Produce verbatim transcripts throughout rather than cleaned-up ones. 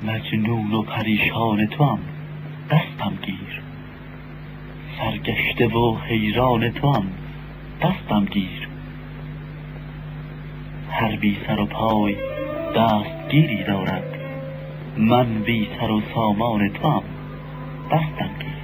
مجنون و پریشان توام، دستم گیر. سرگشته و حیران توام، دستم گیر. هر بی سر و پای دستگیری دارد، من بی سر و سامان توام، دستم گیر.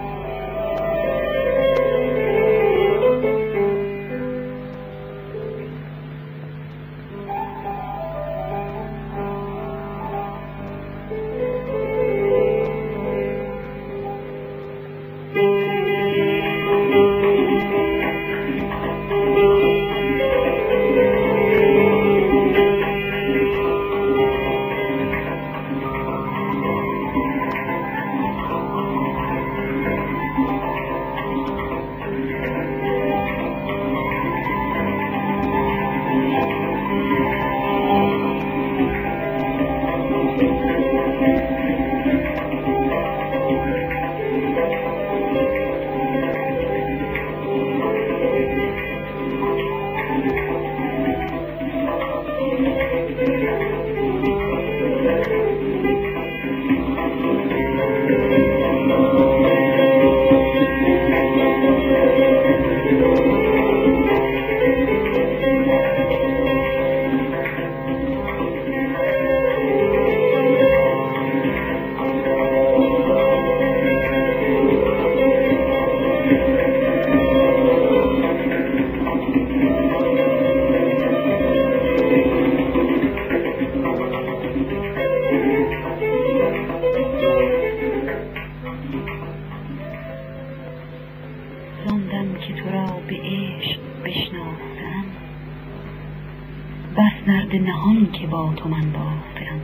نهان که با تو من باختم.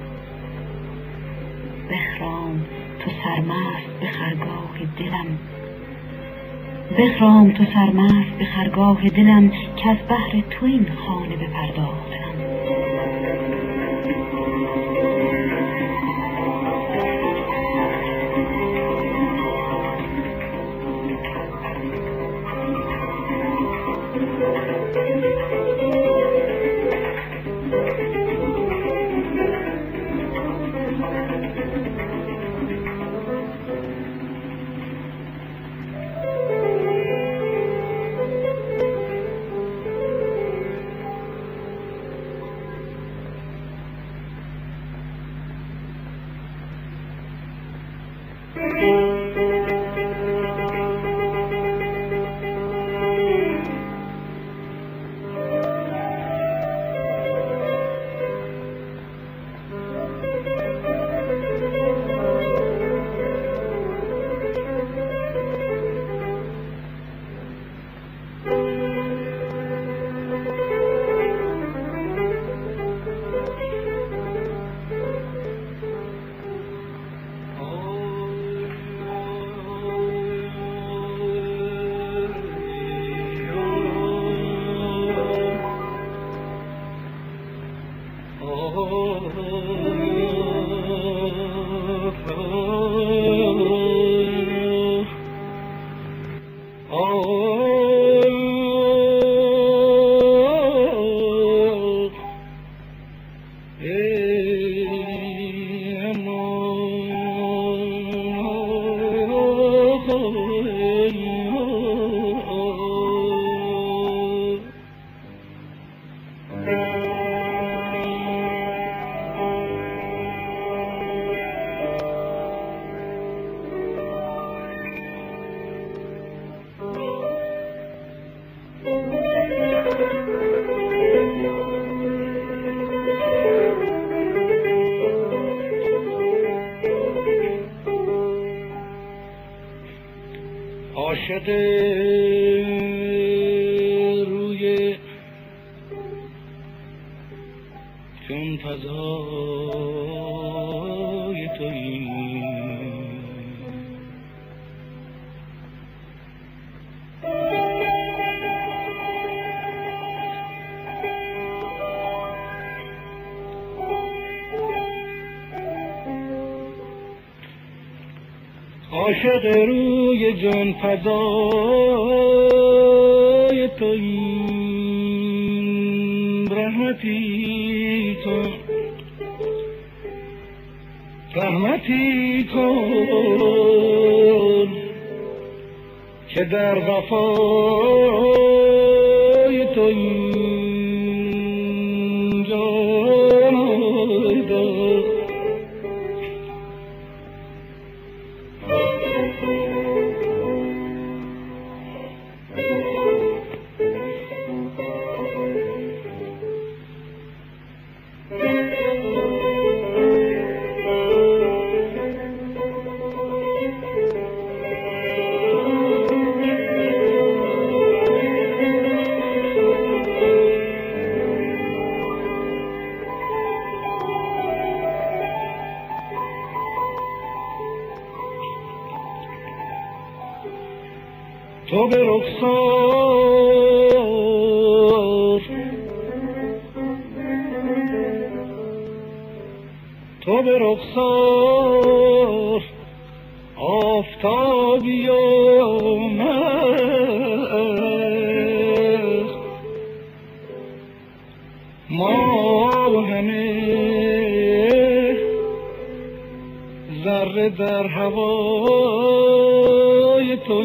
بخرام تو سرمست به خرگاه دلم، بخرام تو سرمست به خرگاه دلم، که از بهر تو این خانه بپرداختم. عاشق روی چون فضای تویی، عاشق روی جان فضای تویی، رحمتی تو رحمتی کن که در وفای تو این جان آیدم. تو به رخسار تو به رخسار آفتابی آمد، ما همه ذره در هوای تو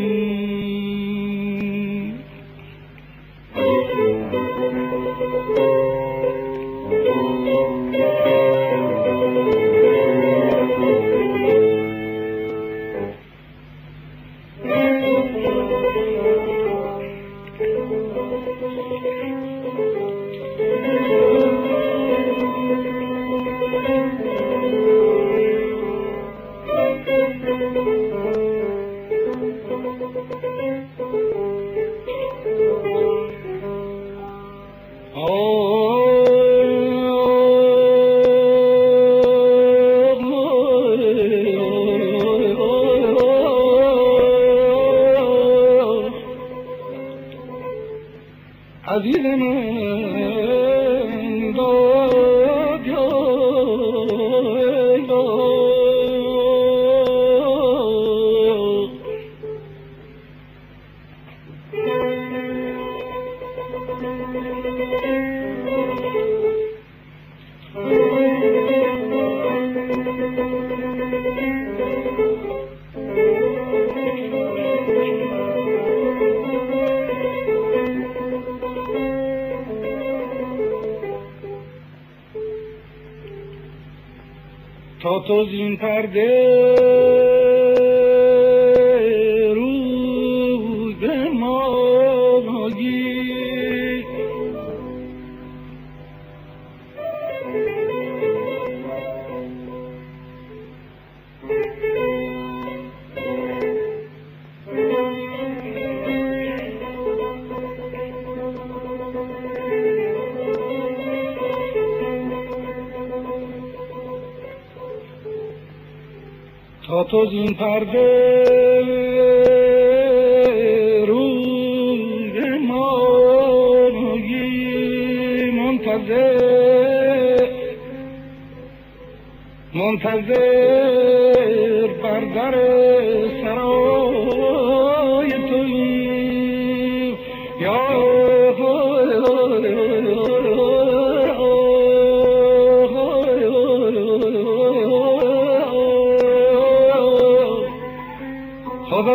عزیز من داد یا تا تو زین پرده روی به ما گیر، تا تو زین پرده روی ماهی منتظر منتظر بر در سرای تویی یا خدا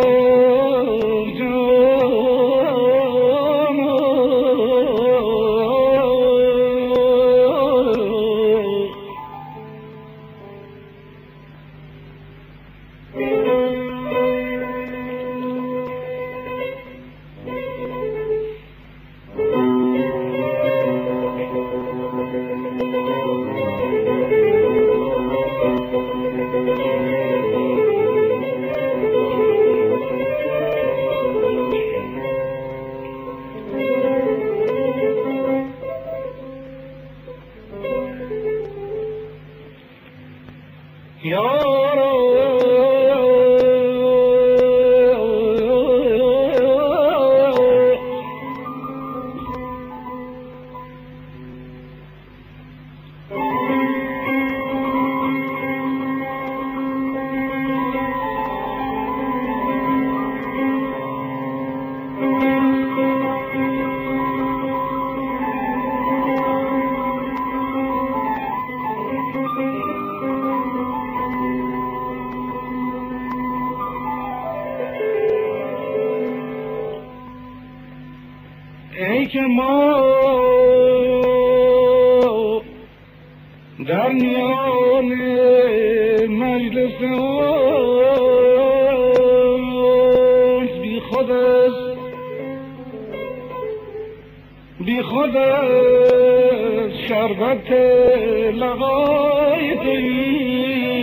که ما در میان مجلس آنس بی خود است بی خود است شربت لقای تویی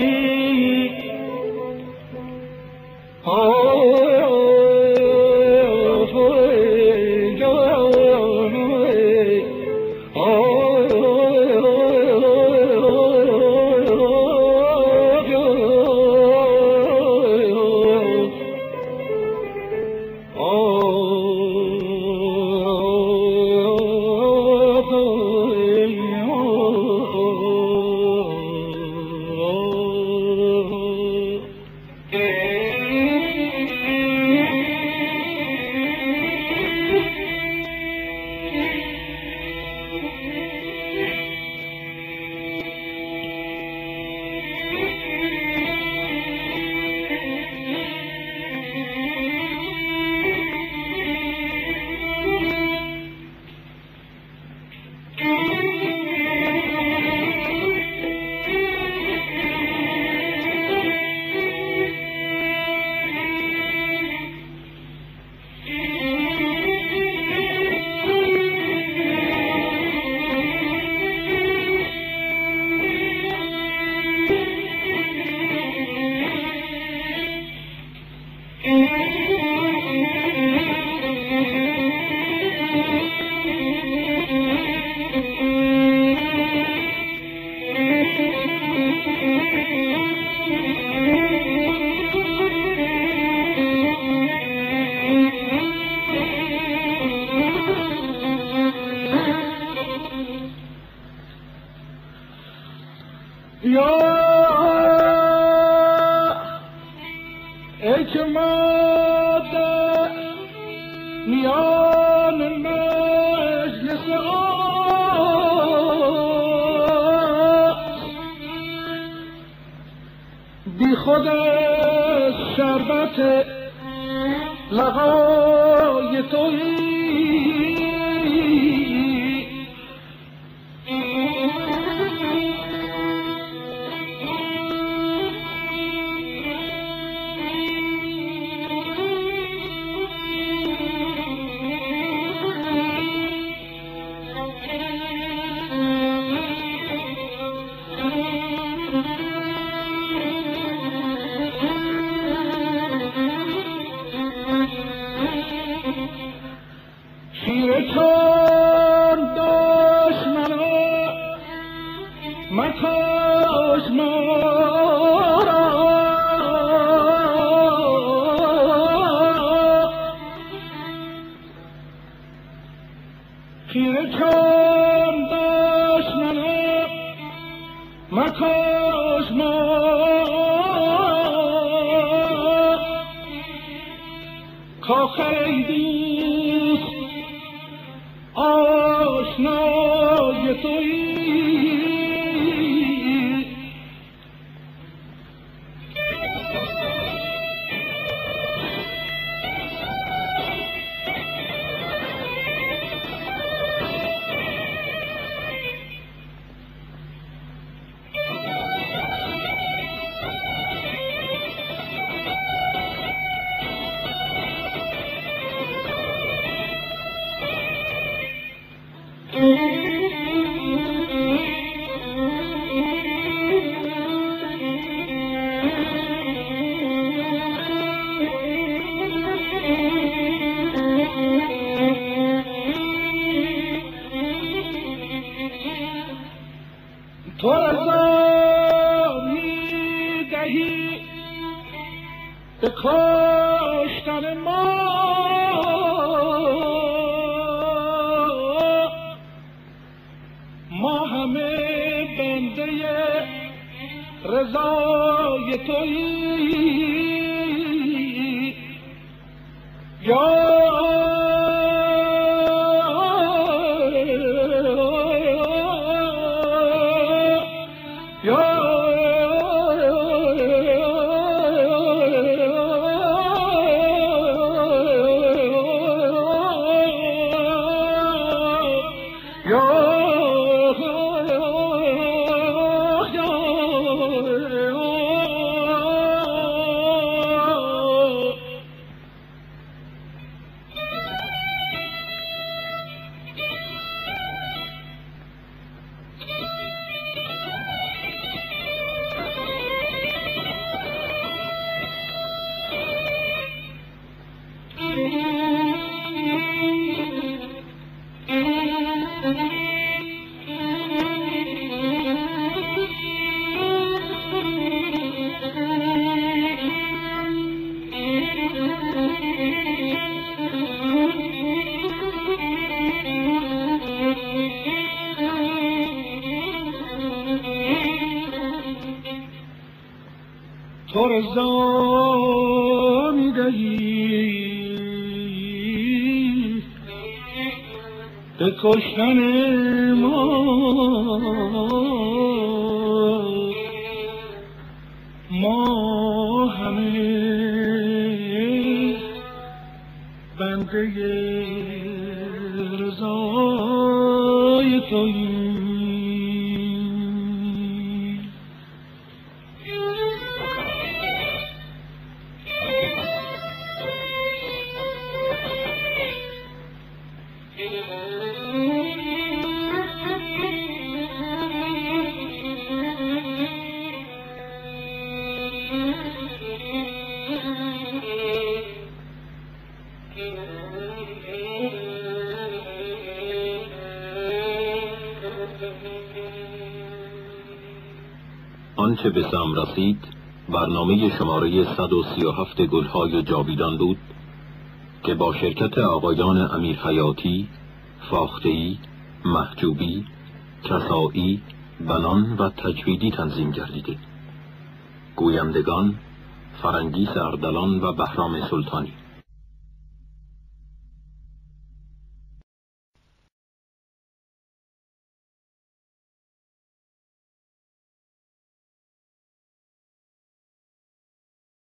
بی خود شربت لقای تویی چون دشمنا مکاش ما را خیره چون دشمنا مکاش ما کاخر ایدی آشنای تویی تو رضا می دهی به کشتن ما ما همه بنده رضای تویی یا تو رضا می دهی به کشتن ما، ما همه بنده رضای توییم. آنچه به سم رسید برنامه شماره صد و سی و هفت گلهای جاویدان بود که با شرکت آقایان امیر حیاتی، فاخته‌ای، محجوبی، کسایی، بنان و تجویدی تنظیم گردیده. گویندگان فرنگیس اردلان و بهرام سلطانی.